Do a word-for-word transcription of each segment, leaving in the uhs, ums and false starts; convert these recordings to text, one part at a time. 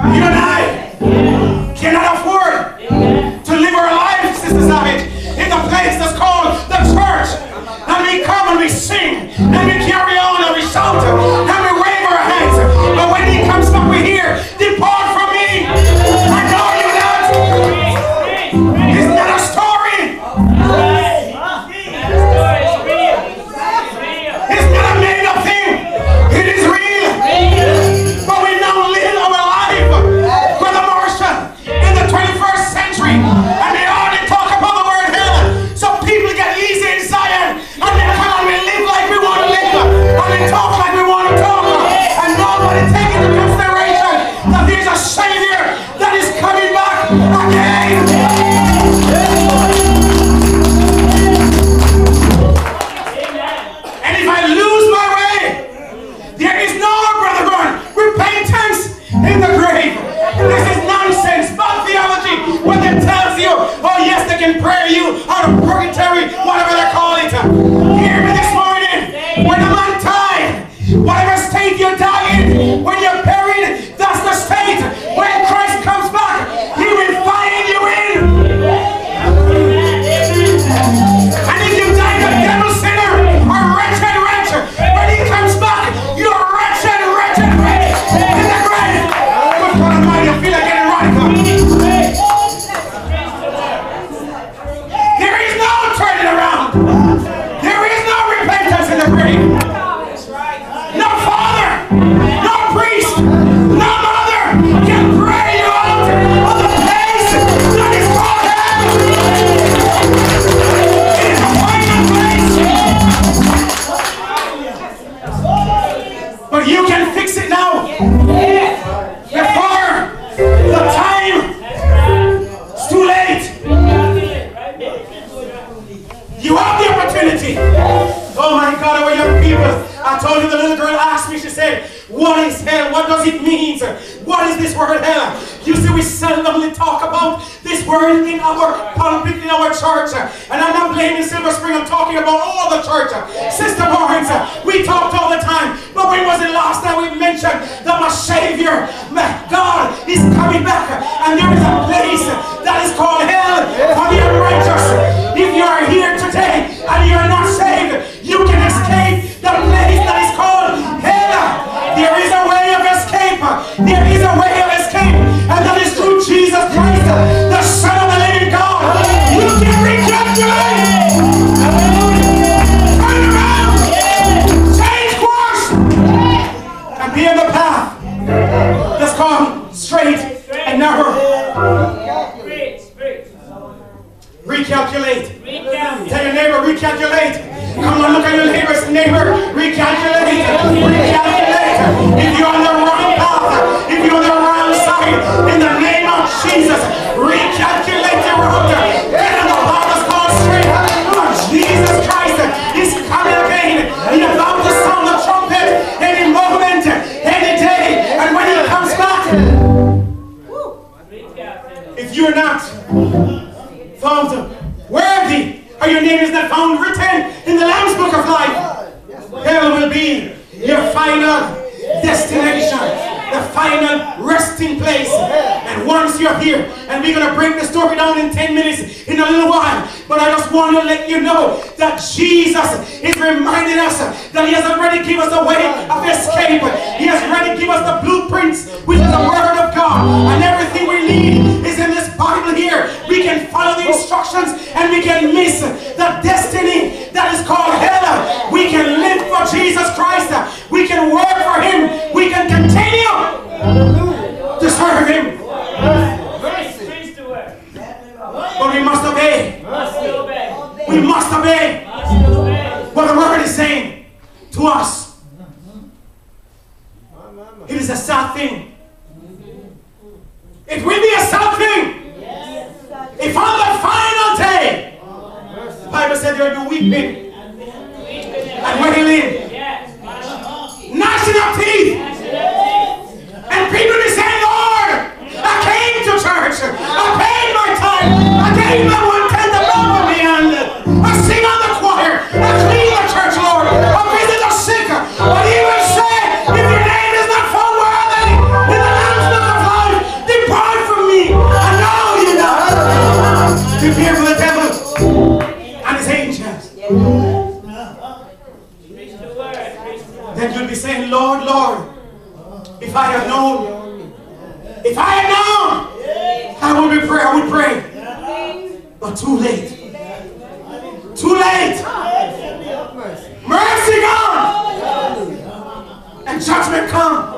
You and I cannot afford to live our lives, Sister Savage, in the place that's called the church. And we come and we sing, and we carry on, and we shout, and we wave our hands. But when he comes back, we hear, depart from me. I know you not. It's not a story. It's not a made up thing. It is real. But we now live our life, Brother Marshall, in the twenty-first century. And they only talk about the word hell. So people get easy in Zion. And they come and we live like we want to live. And we talk like we want to talk. And nobody take into consideration that there's a Savior that is coming back again. And if I lose my way, there is no, Brother Ron, repentance in the grave. This is nonsense, bad theology, when they tells you, oh yes, they can pray you out of purgatory, whatever they call it. Hear me this morning, when a man died, whatever state you die in, when you're buried, that's the state. When Christ comes back, he will find you in. And if you die a devil sinner, or wretched wretch, when he comes back, you're wretched, wretched, wretched in the grave. Good God Almighty, I feel like getting radical. There is no turning around. There is no repentance in the grave. No father, no priest, no mother can pray you out of the place that is called hell. It is a final place. But you can fix it now. Before the time is too late. You have the opportunity. Oh my God, our young people. I told you the little girl asked me, she said, what is hell? What does it mean? What is this word hell? You see, we seldomly talk about this word in our pulpit, in our church. And I'm not blaming Silver Spring, I'm talking about all the church. Sister Barnes, we talked all the time. But when was the last time we mentioned that my Savior, my God, is coming back? And there is a place that is called hell for the unrighteous. If you are here today and you are not saved, you can escape the place that is called hell. There is a way of escape. There is a way of escape. And that is through Jesus Christ, the Son of the living God. You can recalculate. Turn around. Change course. And be on the path that's called straight and narrow. Recalculate. Recalculate. Tell your neighbor, recalculate. Come on, look at your neighbor's neighbor. Recalculate. Recalculate. If you're on the wrong path, if you're on the wrong side, in the name of Jesus, recalculate your route. Get on the path that's called straight. Oh, Jesus Christ is coming again. He's about to sound the trumpet any moment, any day. And when he comes back, if you're not found worthy, or your name is not found written in the Lamb's Book of Life, hell will be your final destination, the final resting place. And once you're here, and we're going to break the story down in ten minutes, in a little while, but I just want to let you know that Jesus is reminding us that he has already given us a way of escape. He has already given us the blueprints, which is the word of God, and everything we need is in this Bible here. We can follow the instructions and we can miss the destiny that is called hell. We can live for Jesus Christ. We can work for him. We can continue to serve him. But we must obey. We must obey what the word is saying to us. It is a sad thing. It will be a sad thing if on the final day, the Bible said there will be weeping and wailing, gnashing of teeth, and people will say, Lord, I came to church, I paid my time, I gave my one tenth of love me, and I sing on the choir, I clean the church, Lord, I visit the sick. But he will say, if your name is not found worthy in the Lamb's Book of Life, If I had known, if I had known, I would be pray, I would pray. But too late. Too late. Mercy gone. And judgment come.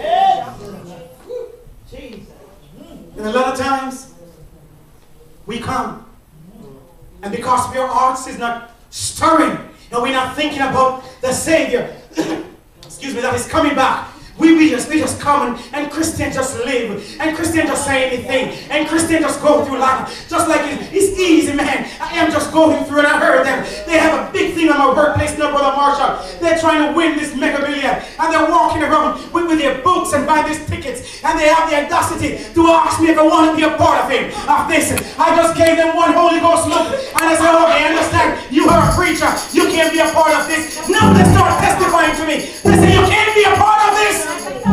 And a lot of times, we come. And because your hearts is not stirring, and we're not thinking about the Savior, excuse me, that is coming back. We, we just we just come and, and Christians just live, and Christians just say anything, and Christians just go through life just like it, it's easy, man. I am just going through, and I heard them. They have a big thing on my workplace now, Brother Marshall. They're trying to win this mega million, and they're walking around with, with their books and buying these tickets, and they have the audacity to ask me if I want to be a part of it. Of this, I just gave them one Holy Ghost look, and I said, okay, I understand. You are a preacher. You can't be a part of this. Now they start testifying to me. They say you can't be a part of this.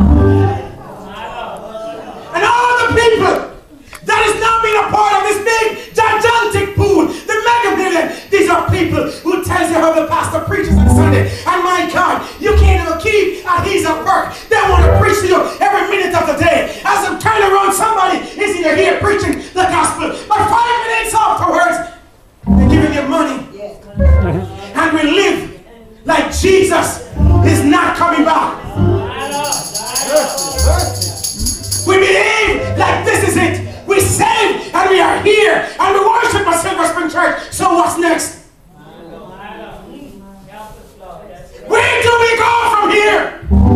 And all the people that is now being a part of this big, gigantic pool, the mega million, these are people who tells you how the pastor preaches on Sunday. And my God, you can't even keep at his work. They want to preach to you every minute of the day. As I'm turning around, somebody is in here preaching the gospel. But five minutes afterwards, they're giving you money. And we live like Jesus is not coming back. We believe like this is it. We saved and we are here and we worship at Silver Spring Church. So what's next? Where do we go from here?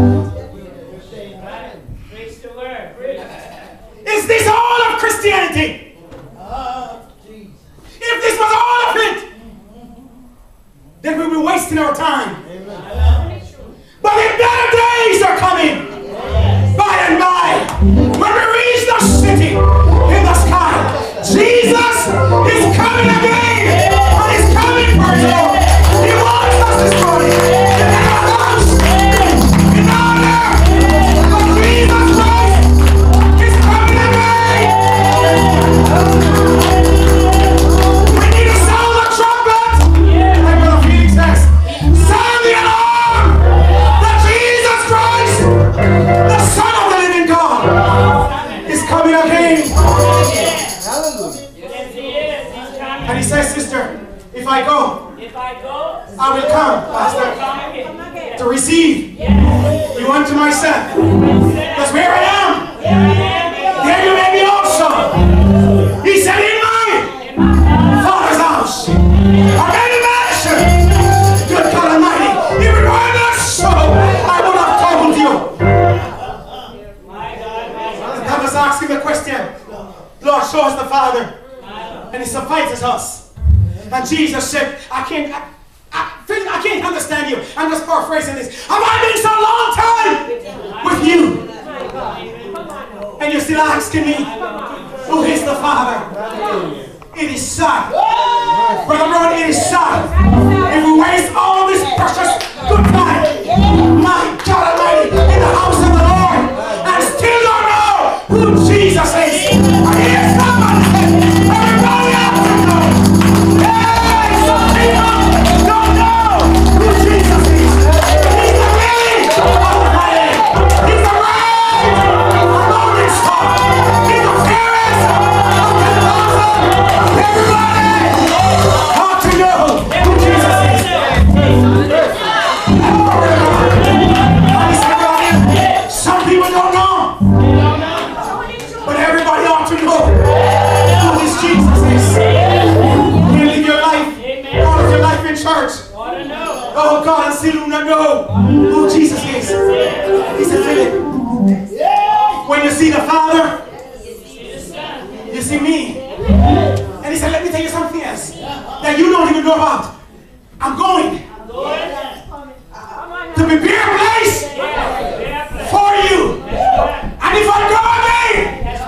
Is this all of Christianity? If this was all of it, then we'll be wasting our time. But the better days are coming. By and by, when we reach the city in the sky, Jesus is coming again, and he's coming for you. He wants us this morning in our house, in honor of Jesus Christ. He's coming again. We need to sound the trumpet, like Brother Felix says. Sound the alarm that Jesus Christ, the Son of the living God, is coming again. And he says, sister, if I go, if I go, I will come, Pastor, to receive you unto myself. Because where I am, there you may be also. He said, in my Father's house are many mansions. Good God Almighty, if it were not so, I would have told you. I was asking the question, Lord, show us the Father, and He suffices us. And Jesus said, I can't, I, I, I can't understand you. I'm just paraphrasing this. Have I been so long time with you? And you're still asking me, who is the Father? It is Son. Brother Lord, it is Son. If we waste all this precious good time, my God Almighty, in the house of the Lord, and still don't know who Jesus is. And here's somebody. Everybody else to know. Hey, some people don't know who Jesus is. He's the King of the Mighty. He's the Reign of the Morning Star. He's the fairest of the thousand. Everybody ought to know who Jesus is. Some people don't know. But everybody ought to know who this Jesus is. You live your life, all of your life in church. Oh God, and still do not know who Jesus is. He said, Philip, when you see the Father, you see me. And he said, let me tell you something else that you don't even know about. I'm going to prepare a place for you. And if I go again,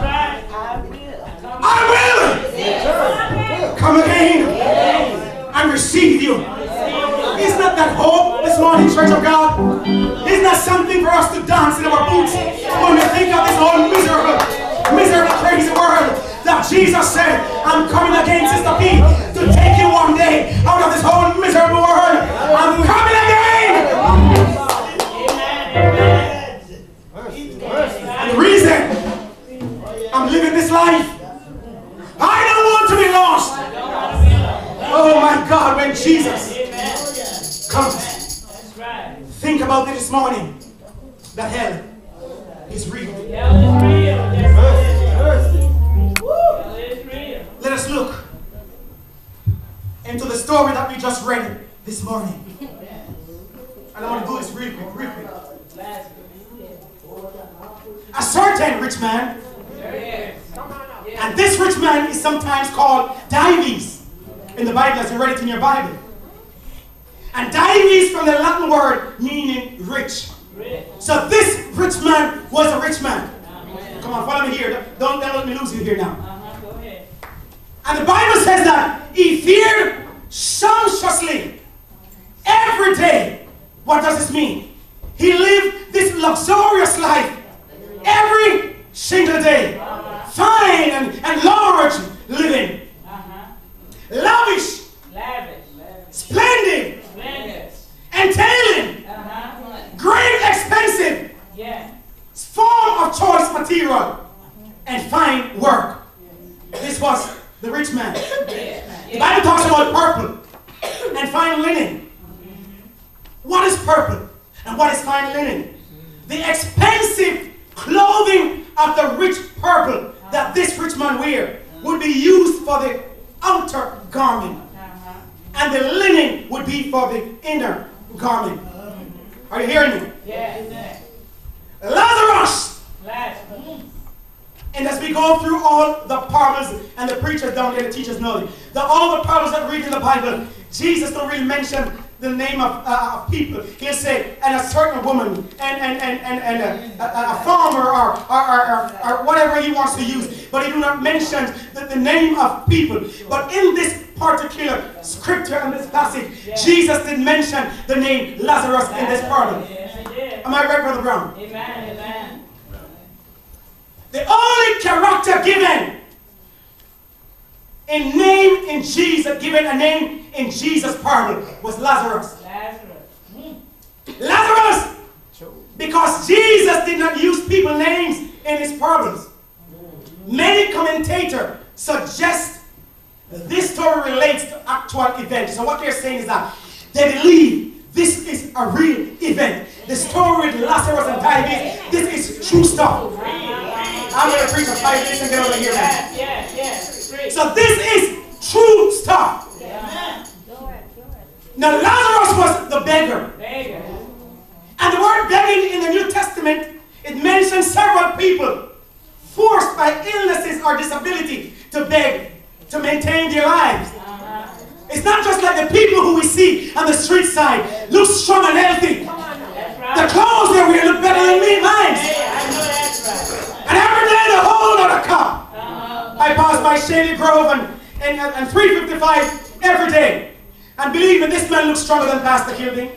I will come again and receive you. Isn't that that hope this morning, Church of God? Isn't that something for us to dance in our boots when we think of this whole miserable, miserable, crazy world that Jesus said, I'm coming again, Sister P, to take you one day out of this whole miserable world. I'm coming again. this life. I don't want to be lost. Oh my God, when Jesus comes, think about it this morning. That hell is real. Let us look into the story that we just read this morning. And I want to do this real quick, real quick. A certain rich man, and this rich man is sometimes called Dives in the Bible, as you read it in your Bible. And Dives from the Latin word meaning rich. So this rich man was a rich man. Come on, follow me here. Don't, don't let me lose you here now. And the Bible says that he feared sumptuously every day. What does this mean? He lived this luxurious life every single day. Fine and, and large living. Lavish. Splendid. Entailing. Great expensive. Form of choice material. And fine work. This was the rich man. The Bible talks about purple and fine linen. What is purple and what is fine linen? The expensive clothing of the rich purple that this rich man wear would be used for the outer garment. And the linen would be for the inner garment. Are you hearing me? Yes. Lazarus! And as we go through all the parables, and the preachers down there, the teachers know it, the, all the parables that read in the Bible, Jesus don't really mention the name of, uh, of people. He'll say, and a certain woman, and, and, and, and, and a, a, a farmer, or, or, or, or whatever he wants to use. But he do not mention the, the name of people. But in this particular scripture and this passage, yeah. Jesus did mention the name Lazarus in this parable. Yeah, Am I right, Brother Brown? Amen, amen. The only character given in name in Jesus, given a name in Jesus' parable, was Lazarus. Lazarus. Mm. Lazarus! Because Jesus did not use people's names in his parables. Many commentators suggest that this story relates to actual events. So what they're saying is that they believe this is a real event. The story with Lazarus and Dives, this is true stuff. I'm going to preach for five minutes and get over here now. Yeah, yeah, yeah. So this is true stuff. Yeah. Now Lazarus was the beggar. Beggar. And the word begging in the New Testament, it mentions several people forced by illnesses or disability to beg to maintain their lives. Uh-huh. It's not just like the people who we see on the street side, look strong and healthy. That's right. The clothes they wear look better than me, mine. Hey, I know that's right. And every day the whole other cup. Uh-huh. I pass by Shady Grove and, and, and three fifty-five every day. And believe me, this man looks stronger than Pastor Kilding.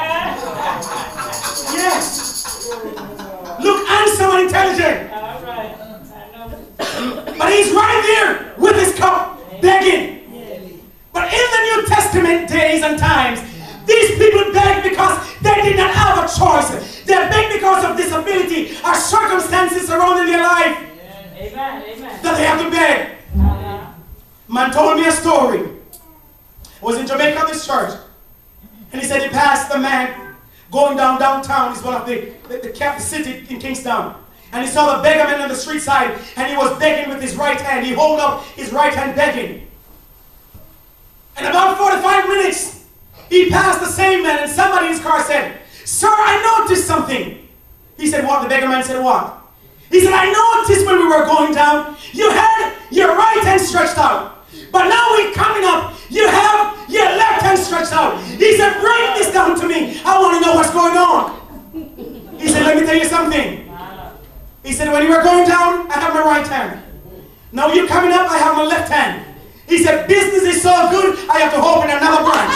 Yes. Look handsome and intelligent. All right. I know. But he's right there with his cup, begging. But in the New Testament days and times, these people begged because they did not have a choice. They begged because of disability or circumstances surrounding their life. Amen, amen. That they have to beg. Uh-huh. Man told me a story. I was in Jamaica, this church. And he said he passed the man going down downtown. He's one of the, the, the cap city in Kingston. And he saw the beggar man on the street side, and he was begging with his right hand. He held up his right hand begging. And about forty-five minutes, he passed the same man, and somebody in his car said, "Sir, I noticed something." He said, "What?" The beggar man said, "What?" He said, "I noticed when we were going down, you had your right hand stretched out. But now we're coming up, you have your left hand stretched out." He said, "Bring this down to me. I want to know what's going on." He said, "Let me tell you something." He said, "When you were going down, I have my right hand. Now you're coming up, I have my left hand." He said, "Business is so good, I have to open another branch."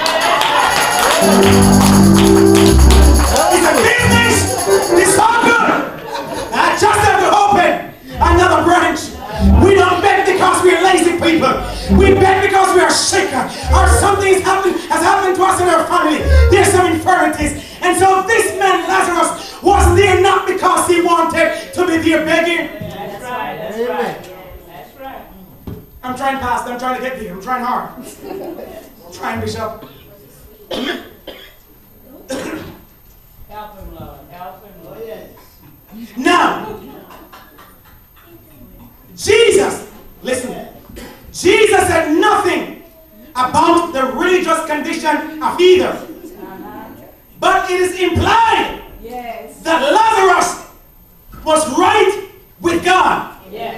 He said, "Business is so good, I just have to open another branch." We don't beg because we're lazy people. We beg because we are sick, or something has happened, has happened to us in our family. There's some infirmities. And so this man, Lazarus, was there not because he wanted to be there begging. That's right, that's right. trying to get there. I'm trying hard. I'm trying, Bishop. Help him, Lord. Help him, Lord. Yes. Now, Jesus, listen, Jesus said nothing about the religious condition of either. Uh-huh. But it is implied Yes. that Lazarus was right with God. Yes.